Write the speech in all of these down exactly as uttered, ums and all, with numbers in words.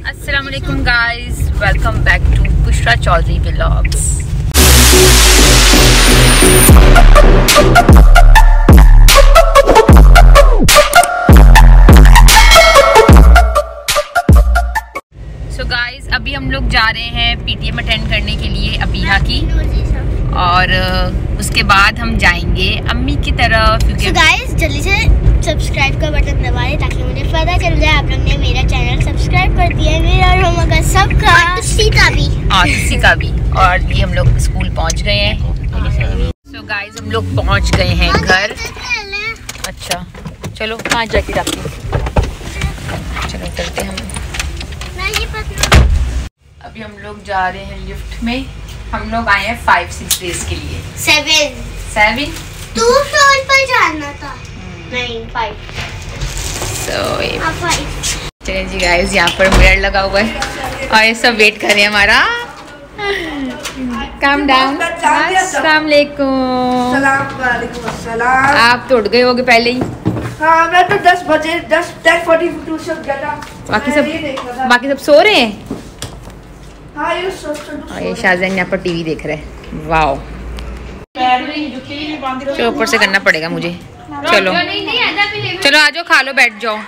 अस्सलाम वालेकुम guys, welcome back to Bushra Chaudhary vlogs. So guys, अभी हम लोग जा रहे हैं पीटीएम अटेंड करने के लिए अबीहा की, और उसके बाद हम जाएंगे अम्मी की तरफ। so गाइस, जल्दी से सब्सक्राइब का बटन दबाएं ताकि मुझे पता चल जाए आप लोग ने मेरा चैनल सब्सक्राइब कर दिया है, मेरा और मगर सबका, और तुसी का भी और तुसी का भी। और ये हम लोग स्कूल पहुंच गए हैं। सो so गाइस, हम लोग पहुंच गए हैं घर। अच्छा चलो, कहाँ जाके जाते हैं, चलो चलते हैं हम। अभी हम लोग जा रहे हैं लिफ्ट में। हम लोग आए हैं फाइव सिक्स डेज के लिए। सेवन सेवन टू फ्लोर पर जाना था। नहीं, फाइव। So five. चलिए जी गाइस, यहाँ पर मिरर लगा हुआ है और ये सब वेट कर रहे हैं हमारा। Calm down. अस्सलाम वालेकुम। सलाम। आप तो उठ गए होगे पहले ही। हाँ, मैं तो दस बजे दस टेन फोर्टी टू सब गया। बाकी सब बाकी सब सो रहे हैं। हाँ, ये सो सो और ये शाहजहान यहाँ पर टीवी देख रहे हैं। वाओ, तो ऊपर से करना पड़ेगा मुझे। चलो चलो आ जाओ, खा लो, बैठ जाओ।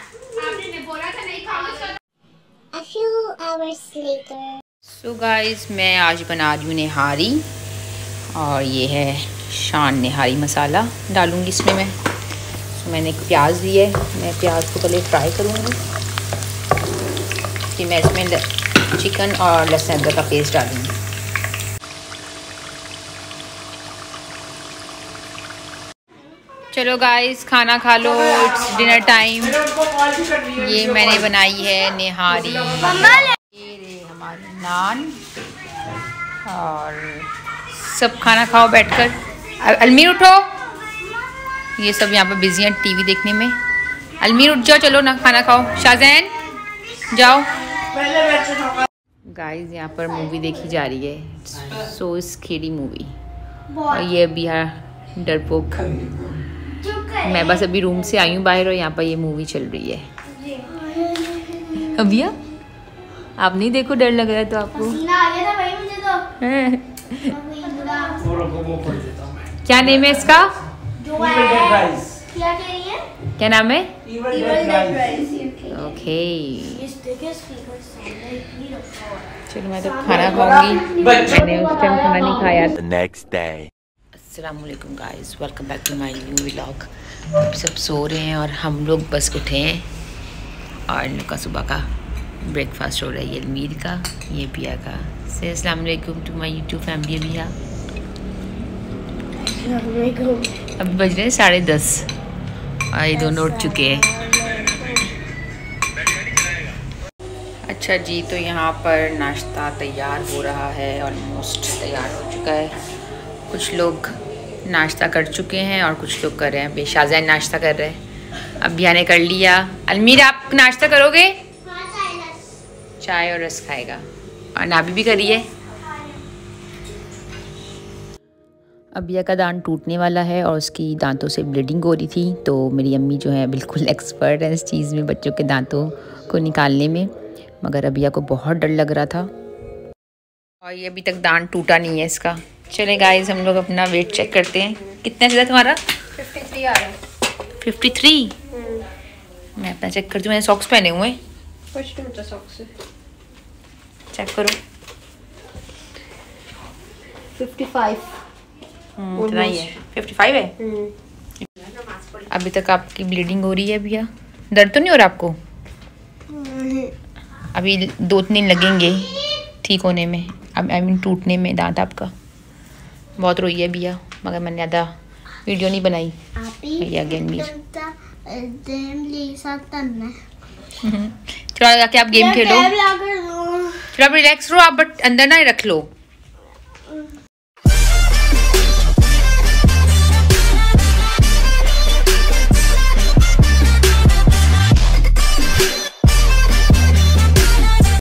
सो गाइस, मैं आज बना रही हूँ निहारी, और ये है शान निहारी मसाला डालूंगी इसमें मैं। so, मैंने एक प्याज ली है, मैं प्याज को पहले फ्राई करूँगी, फिर मैं इसमें चिकन और लहसुन अदरक का पेस्ट डालूंगी। चलो गाइस, खाना खा लो, इट्स डिनर टाइम। ये मैंने बनाई है निहारी, ये हमारी नान, और सब खाना खाओ बैठकर। अलमीर उठो, ये सब यहाँ पर बिजी हैं टीवी देखने में। अलमीर उठ जाओ, चलो ना खाना खाओ। शाहजहान जाओ। गाइस, यहाँ पर मूवी देखी जा रही है, सो स्केरी मूवी। और ये अभी यहाँ डरपोक, मैं बस अभी रूम से आई हूँ बाहर, और यहाँ पर ये मूवी चल रही है। अभी आप नहीं देखो, डर लग रहा है तो आपको। क्या नेम है इसका? क्या नाम है? ओके, चलो मैं तो खाना खाऊंगी, मैंने उस टाइम खाना नहीं खाया। Next day. अस्सलाम वालेकुम guys, welcome back to my new vlog. सब सो रहे हैं और हम लोग बस उठे हैं, और इन लोग का सुबह का ब्रेकफास्ट हो रहा है। ये अलमीर का, ये पिया का। से अस्सलाम वालेकुम टू माय यूट्यूब फैमिली। अभी यहाँ अभी बज रहे हैं साढ़े दस, और ये दोनों उठ चुके हैं। अच्छा जी, तो यहाँ पर नाश्ता तैयार हो रहा है, ऑलमोस्ट तैयार हो चुका है। कुछ लोग नाश्ता कर चुके हैं और कुछ लोग कर रहे हैं। बेशाहजहान नाश्ता कर रहे हैं, अभिया ने कर लिया। अलमीर, आप नाश्ता करोगे? चाय और रस खाएगा, और नाबी भी करिए। अबिया का दांत टूटने वाला है और उसकी दांतों से ब्लीडिंग हो रही थी, तो मेरी अम्मी जो है बिल्कुल एक्सपर्ट है इस चीज़ में, बच्चों के दांतों को निकालने में। मगर अबिया को बहुत डर लग रहा था, और ये अभी तक दांत टूटा नहीं है इसका। चले गाइस, हम लोग अपना वेट चेक करते हैं। कितना चला तुम्हारा? फिफ्टी थ्री आ रहा है। Fifty three? मैं अपना चेक करती हूँ, मैंने सॉक्स पहने हुए हैं। कुछ नहीं होता सॉक्स से। चेक करो। Fifty five. इतना ही है, फिफ्टी फाइव है। अभी तक आपकी ब्लीडिंग हो रही है भैया? दर्द तो नहीं हो रहा आपको? अभी दो तीन दिन लगेंगे ठीक होने में, अब आई मीन टूटने में दांत आपका। बहुत रोई है भैया, मगर मैंने ज़्यादा वीडियो नहीं बनाई। भैया गेम भी चलो, जाके आप गेम खेलो। चलो आप रिलैक्स रहो आप, बट अंदर ना रख लो।